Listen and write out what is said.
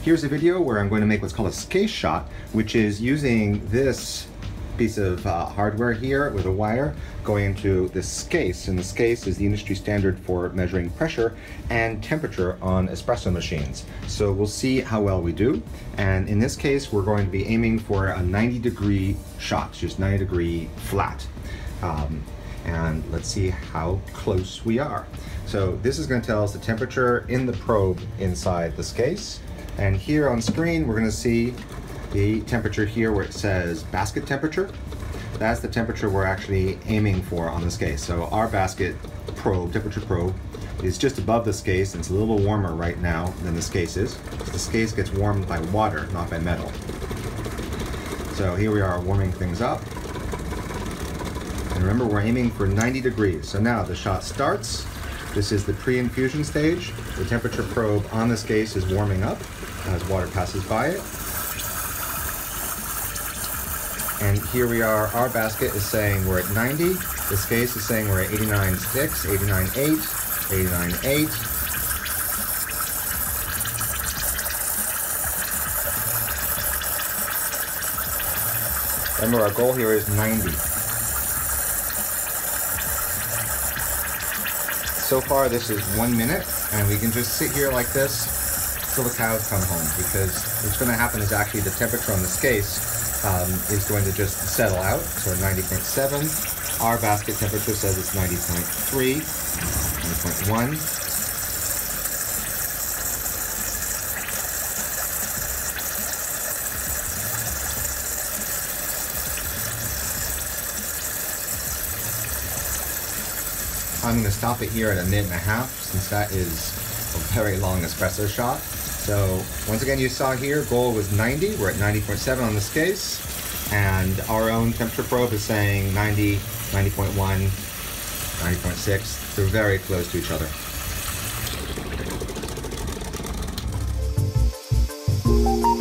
Here's a video where I'm going to make what's called a Scace shot, which is using this piece of hardware here with a wire going into the Scace, and the Scace is the industry standard for measuring pressure and temperature on espresso machines. So we'll see how well we do, and in this case we're going to be aiming for a 90-degree shot, just 90-degree flat. And let's see how close we are. So this is going to tell us the temperature in the probe inside the Scace, and here on screen we're going to see the temperature here where it says basket temperature. That's the temperature we're actually aiming for on the Scace. So our basket probe, temperature probe, is just above the Scace, and it's a little warmer right now than the Scace is. The Scace gets warmed by water, not by metal. So here we are warming things up. And remember, we're aiming for 90 degrees. So now the shot starts. This is the pre-infusion stage. The temperature probe on the Scace is warming up as water passes by it. And here we are, our basket is saying we're at 90. The Scace is saying we're at 89.6, 89.8, 89.8. Remember, our goal here is 90. So far this is 1 minute, and we can just sit here like this till the cows come home, because what's going to happen is actually the temperature on the Scace is going to just settle out. So 90.7, our basket temperature says it's 90.3, 90.1. I'm going to stop it here at a minute and a half, since that is a very long espresso shot. So once again, you saw here, goal was 90. We're at 90.7 on the Scace, and our own temperature probe is saying 90, 90.1, 90.6. They're very close to each other.